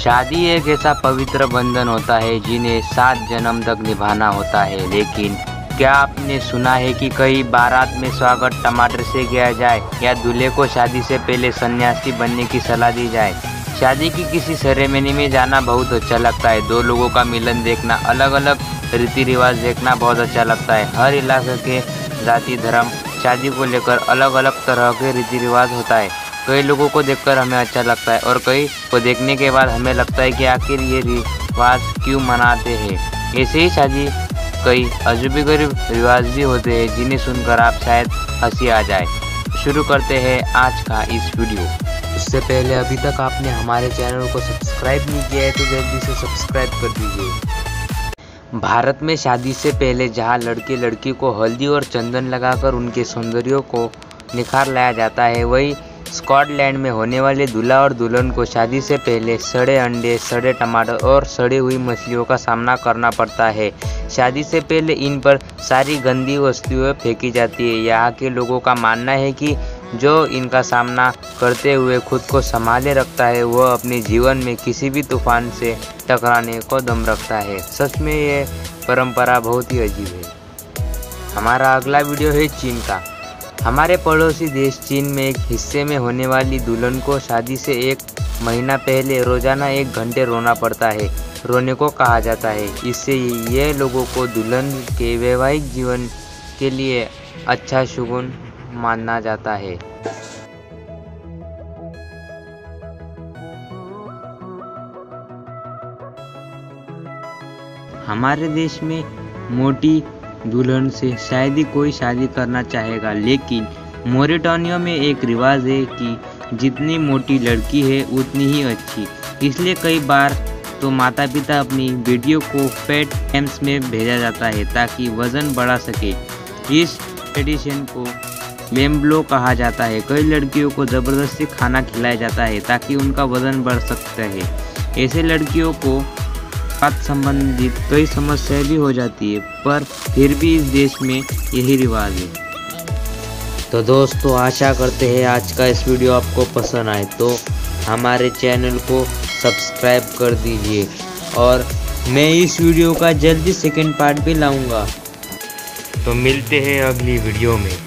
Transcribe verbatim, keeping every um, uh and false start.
शादी एक ऐसा पवित्र बंधन होता है जिन्हें सात जन्म तक निभाना होता है। लेकिन क्या आपने सुना है कि कई बारात में स्वागत टमाटर से किया जाए या दूल्हे को शादी से पहले सन्यासी बनने की सलाह दी जाए। शादी की किसी सेरेमनी में जाना बहुत अच्छा लगता है। दो लोगों का मिलन देखना, अलग अलग रीति रिवाज देखना बहुत अच्छा लगता है। हर इलाके के जाति धर्म शादी को लेकर अलग अलग तरह के रीति रिवाज होता है। कई लोगों को देखकर हमें अच्छा लगता है और कई को देखने के बाद हमें लगता है कि आखिर ये रिवाज क्यों मनाते हैं। ऐसे ही शादी कई अजूबी गरीब रिवाज भी होते हैं जिन्हें सुनकर आप शायद हंसी आ जाए। शुरू करते हैं आज का इस वीडियो। उससे पहले अभी तक आपने हमारे चैनल को सब्सक्राइब नहीं किया है तो जल्दी से सब्सक्राइब कर दीजिए। भारत में शादी से पहले जहां लड़के लड़की को हल्दी और चंदन लगाकर उनके सौंदर्य को निखार लाया जाता है, वही स्कॉटलैंड में होने वाले दूल्हा और दुल्हन को शादी से पहले सड़े अंडे, सड़े टमाटर और सड़ी हुई मछलियों का सामना करना पड़ता है। शादी से पहले इन पर सारी गंदी वस्तुएं फेंकी जाती है। यहाँ के लोगों का मानना है कि जो इनका सामना करते हुए खुद को संभाले रखता है वह अपने जीवन में किसी भी तूफान से टकराने को दम रखता है। सच में ये परंपरा बहुत ही अजीब है। हमारा अगला वीडियो है चीन का। हमारे पड़ोसी देश चीन में एक हिस्से में होने वाली दुल्हन को शादी से एक महीना पहले रोजाना एक घंटे रोना पड़ता है। रोने को कहा जाता है। इससे ये लोगों को दुल्हन के वैवाहिक जीवन के लिए अच्छा शुगुन माना जाता है। हमारे देश में मोटी दुल्हन से शायद ही कोई शादी करना चाहेगा, लेकिन मॉरिटानिया में एक रिवाज है कि जितनी मोटी लड़की है उतनी ही अच्छी। इसलिए कई बार तो माता पिता अपनी बेटियों को फैट कैंप्स में भेजा जाता है ताकि वजन बढ़ा सके। इस ट्रेडिशन को लेम्ब्लो कहा जाता है। कई लड़कियों को ज़बरदस्ती खाना खिलाया जाता है ताकि उनका वजन बढ़ सकता है। ऐसे लड़कियों को स्वास्थ्य संबंधित कई समस्याएं भी हो जाती है, पर फिर भी इस देश में यही रिवाज है। तो दोस्तों, आशा करते हैं आज का इस वीडियो आपको पसंद आए तो हमारे चैनल को सब्सक्राइब कर दीजिए और मैं इस वीडियो का जल्दी सेकंड पार्ट भी लाऊंगा। तो मिलते हैं अगली वीडियो में।